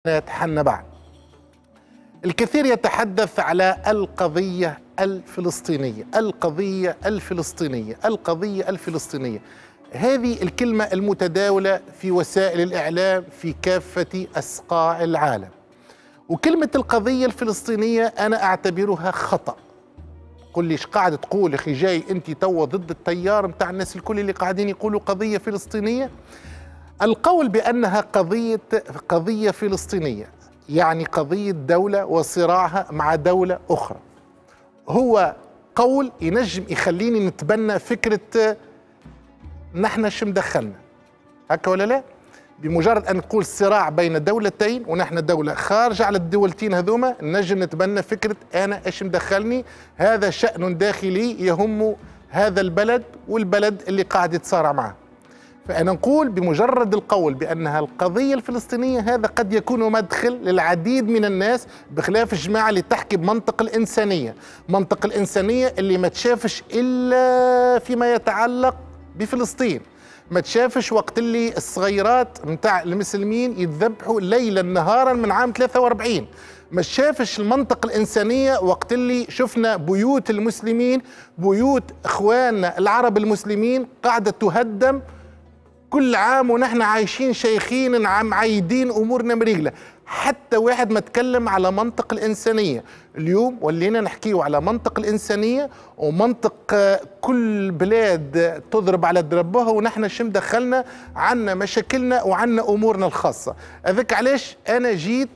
يتحنى بعد. الكثير يتحدث على القضية الفلسطينية، القضية الفلسطينية، القضية الفلسطينية. هذه الكلمة المتداولة في وسائل الإعلام في كافة أصقاع العالم. وكلمة القضية الفلسطينية أنا أعتبرها خطأ. قل لي ايش قاعد تقول اخي؟ جاي انت توا ضد التيار متاع الناس الكل اللي قاعدين يقولوا قضية فلسطينية؟ القول بأنها قضية فلسطينية يعني قضية دولة وصراعها مع دولة أخرى، هو قول ينجم يخليني نتبنى فكرة نحن شو مدخلنا هكا ولا لا؟ بمجرد أن نقول صراع بين دولتين ونحن دولة خارجة على الدولتين هذوما نجم نتبنى فكرة أنا إيش مدخلني، هذا شأن داخلي يهم هذا البلد والبلد اللي قاعد يتصارع معه. فأنا نقول بمجرد القول بأنها القضية الفلسطينية هذا قد يكون مدخل للعديد من الناس، بخلاف الجماعة اللي تحكي بمنطق الإنسانية، منطق الإنسانية اللي ما تشافش إلا فيما يتعلق بفلسطين، ما تشافش وقت اللي الصغيرات متاع المسلمين يتذبحوا ليلا نهارا من عام 43، ما شافش المنطق الإنسانية وقت اللي شفنا بيوت المسلمين، بيوت إخواننا العرب المسلمين قاعدة تهدم كل عام ونحن عايشين شيخين معيدين أمورنا مريقلة. حتى واحد ما تكلم على منطق الإنسانية. اليوم ولينا نحكيه على منطق الإنسانية ومنطق كل بلاد تضرب على دربها ونحن شم دخلنا عنا مشاكلنا وعنا أمورنا الخاصة. هذاك علاش أنا جيت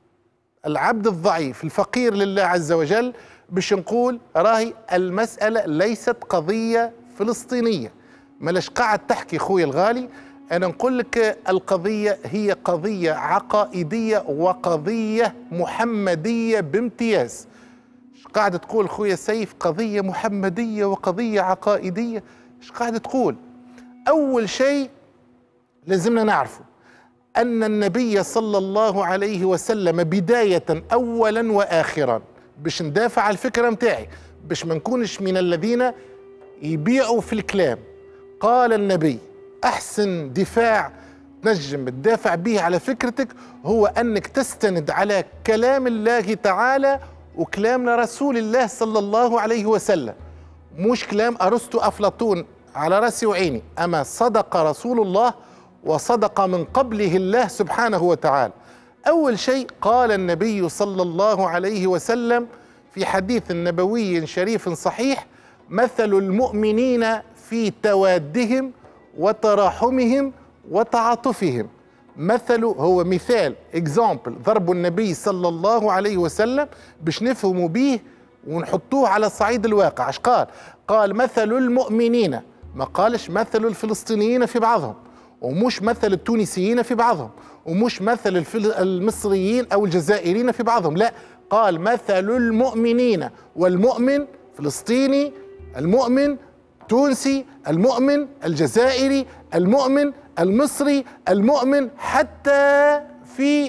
العبد الضعيف الفقير لله عز وجل باش نقول راهي المسألة ليست قضية فلسطينية. ملاش قاعد تحكي خويا الغالي، أنا نقول لك القضية هي قضية عقائدية وقضية محمدية بامتياز. ايش قاعد تقول خويا سيف؟ قضية محمدية وقضية عقائدية؟ ايش قاعد تقول؟ أول شيء لازمنا نعرفه أن النبي صلى الله عليه وسلم بداية أولا وآخرا، باش ندافع على الفكرة متاعي، باش ما نكونش من الذين يبيعوا في الكلام. قال النبي أحسن دفاع تنجم تدافع به على فكرتك هو أنك تستند على كلام الله تعالى وكلام رسول الله صلى الله عليه وسلم، مش كلام أرسطو أفلاطون على رأسي وعيني، أما صدق رسول الله وصدق من قبله الله سبحانه وتعالى. أول شيء قال النبي صلى الله عليه وسلم في حديث نبوي شريف صحيح: مثل المؤمنين في توادهم وتراحمهم وتعاطفهم. مثل هو مثال، اكزامبل، ضرب النبي صلى الله عليه وسلم باش نفهموا به ونحطوه على صعيد الواقع. اش قال؟ قال مثل المؤمنين، ما قالش مثل الفلسطينيين في بعضهم، ومش مثل التونسيين في بعضهم، ومش مثل المصريين او الجزائريين في بعضهم، لا، قال مثل المؤمنين، والمؤمن فلسطيني، المؤمن تونسي، المؤمن الجزائري، المؤمن المصري، المؤمن حتى في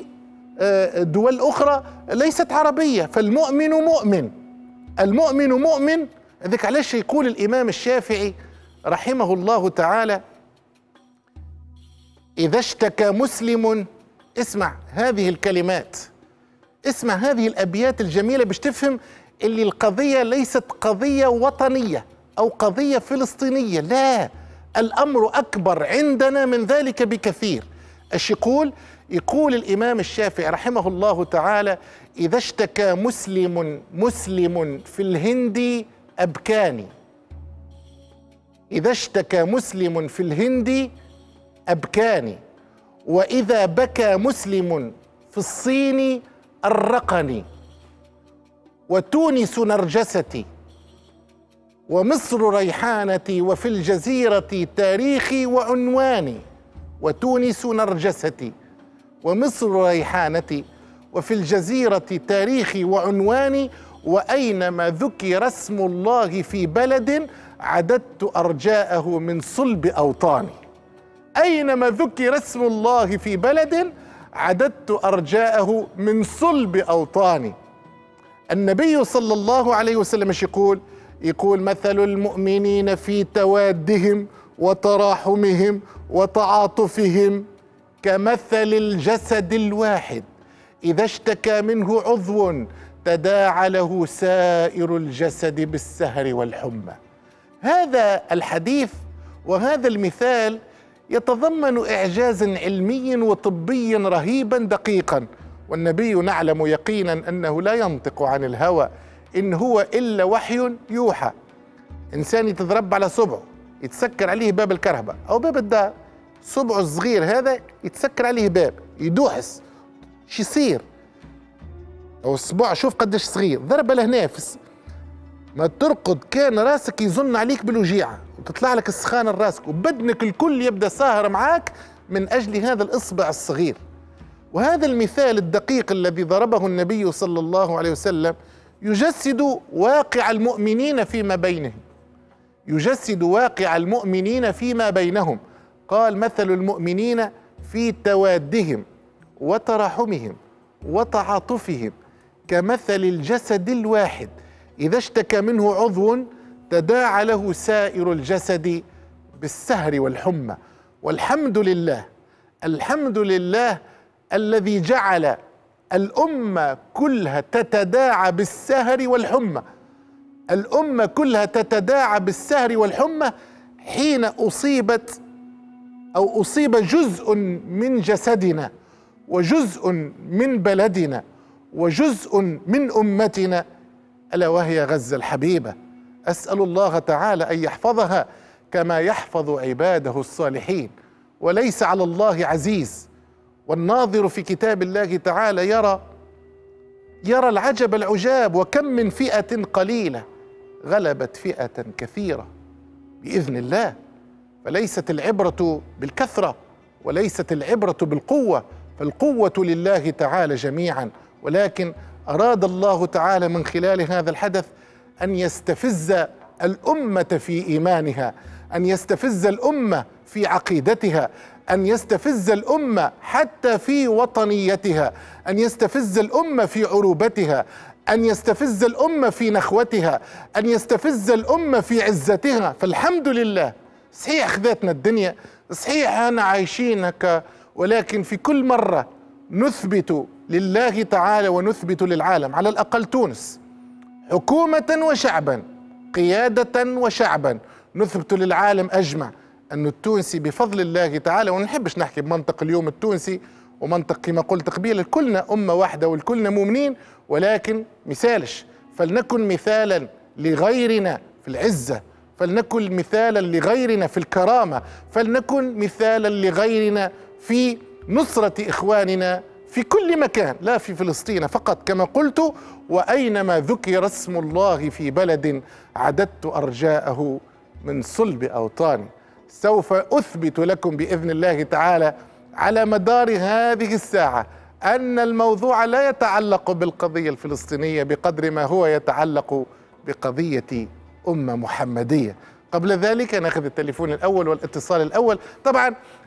دول أخرى ليست عربية، فالمؤمن مؤمن، المؤمن مؤمن. ذلك علاش يقول الإمام الشافعي رحمه الله تعالى: إذا اشتكى مسلم، اسمع هذه الكلمات، اسمع هذه الأبيات الجميلة باش تفهم اللي القضية ليست قضية وطنية أو قضية فلسطينية، لا، الأمر أكبر عندنا من ذلك بكثير. ايش يقول؟ يقول الإمام الشافعي رحمه الله تعالى: إذا اشتكى مسلم في الهند أبكاني، إذا اشتكى مسلم في الهند أبكاني، وإذا بكى مسلم في الصين أرقني، وتونس نرجستي، ومصر ريحانتي، وفي الجزيرة تاريخي وعنواني. وتونس نرجستي ومصر ريحانتي وفي الجزيرة تاريخي وعنواني، وأينما ذكر اسم الله في بلد عددت أرجاءه من صلب أوطاني. أينما ذكر اسم الله في بلد عددت أرجاءه من صلب أوطاني. النبي صلى الله عليه وسلم ايش يقول؟ يقول: مثل المؤمنين في توادهم وتراحمهم وتعاطفهم كمثل الجسد الواحد إذا اشتكى منه عضو تداعى له سائر الجسد بالسهر والحمى. هذا الحديث وهذا المثال يتضمن إعجازا علميا وطبيا رهيبا دقيقا، والنبي نعلم يقينا أنه لا ينطق عن الهوى، إن هو إلا وحي يوحى. إنسان يتضرب على صبعه يتسكر عليه باب الكرهبة أو باب الدار، صبعه الصغير هذا يتسكر عليه باب يدوحس، شو يصير؟ أو الصبع شوف قديش صغير، ضربة لهنا ما ترقد كان راسك يزن عليك بالوجيعة وتطلع لك السخانة لراسك وبدنك الكل يبدأ ساهر معاك من أجل هذا الإصبع الصغير. وهذا المثال الدقيق الذي ضربه النبي صلى الله عليه وسلم يجسد واقع المؤمنين فيما بينهم، يجسد واقع المؤمنين فيما بينهم. قال: مثل المؤمنين في توادهم وتراحمهم وتعاطفهم كمثل الجسد الواحد إذا اشتكى منه عضو تداعى له سائر الجسد بالسهر والحمى. والحمد لله، الحمد لله الذي جعل الأمة كلها تتداعى بالسهر والحمى. الأمة كلها تتداعى بالسهر والحمى حين أصيبت أو أصيب جزء من جسدنا وجزء من بلدنا وجزء من أمتنا، ألا وهي غزة الحبيبة. أسأل الله تعالى أن يحفظها كما يحفظ عباده الصالحين، وليس على الله عزيز. والناظر في كتاب الله تعالى يرى العجب العجاب، وكم من فئة قليلة غلبت فئة كثيرة بإذن الله. فليست العبرة بالكثرة وليست العبرة بالقوة، فالقوة لله تعالى جميعا، ولكن أراد الله تعالى من خلال هذا الحدث أن يستفز الأمة في إيمانها، أن يستفز الأمة في عقيدتها، أن يستفز الأمة حتى في وطنيتها، أن يستفز الأمة في عروبتها، أن يستفز الأمة في نخوتها، أن يستفز الأمة في عزتها. فالحمد لله، صحيح أخذتنا الدنيا، صحيح أنا عايشين هكا، ولكن في كل مرة نثبت لله تعالى ونثبت للعالم، على الأقل تونس حكومة وشعبا، قيادة وشعبا، نثبت للعالم أجمع أن التونسي بفضل الله تعالى، ونحبش نحكي بمنطق اليوم التونسي ومنطق كما قلت قبيل، كلنا أمة واحدة والكلنا مؤمنين، ولكن مثالش، فلنكن مثالا لغيرنا في العزة، فلنكن مثالا لغيرنا في الكرامة، فلنكن مثالا لغيرنا في نصرة إخواننا في كل مكان، لا في فلسطين فقط كما قلت. وأينما ذكر اسم الله في بلد عددت أرجاءه من صلب أوطاني. سوف أثبت لكم بإذن الله تعالى على مدار هذه الساعة أن الموضوع لا يتعلق بالقضية الفلسطينية بقدر ما هو يتعلق بقضية أمة محمدية. قبل ذلك ناخذ التليفون الأول والاتصال الأول. طبعا